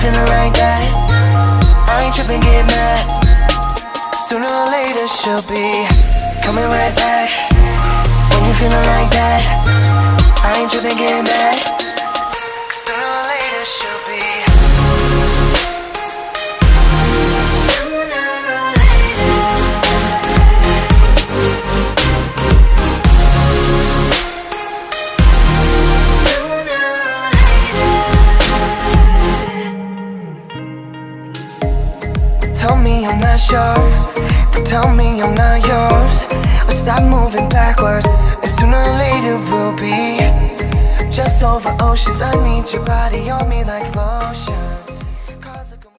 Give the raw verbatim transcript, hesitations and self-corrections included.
feeling like that, I ain't tripping, get mad. Sooner or later she'll be coming right back. When you feeling like that, I ain't tripping, get mad. Sooner or later she'll be. Tell me I'm not sure, tell me I'm not yours, or stop moving backwards, and sooner or later we'll be jets over oceans. I need your body on me like lotion.